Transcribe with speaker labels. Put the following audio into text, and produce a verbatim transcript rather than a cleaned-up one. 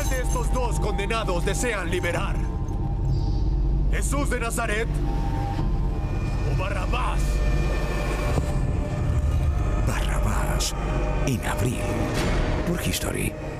Speaker 1: ¿Cuál de estos dos condenados desean liberar? ¿Jesús de Nazaret o Barrabás?
Speaker 2: Barrabás, en abril, por History.